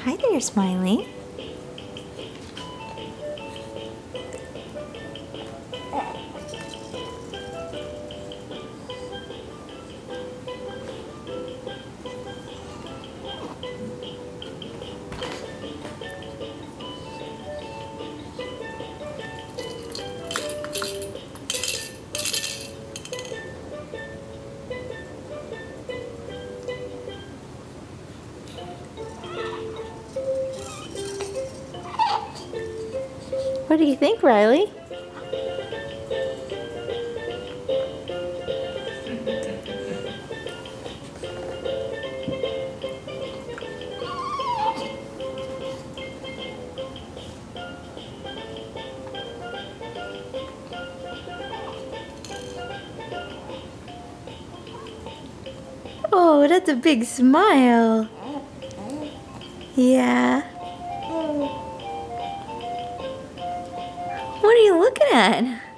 Hi there, Smiley. What do you think, Riley? Oh, that's a big smile. Yeah. What are you looking at?